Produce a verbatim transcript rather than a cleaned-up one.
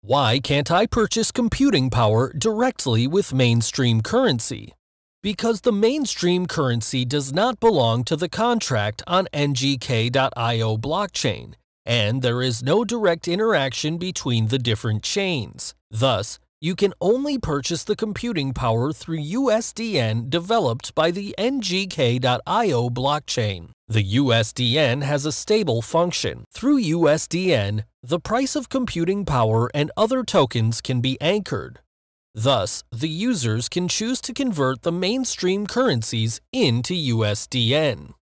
Why can't I purchase computing power directly with mainstream currency? Because the mainstream currency does not belong to the contract on N G K dot I O blockchain, and there is no direct interaction between the different chains. Thus, you can only purchase the computing power through U S D N developed by the N G K dot I O blockchain. The U S D N has a stable function. Through U S D N, the price of computing power and other tokens can be anchored. Thus, the users can choose to convert the mainstream currencies into U S D N.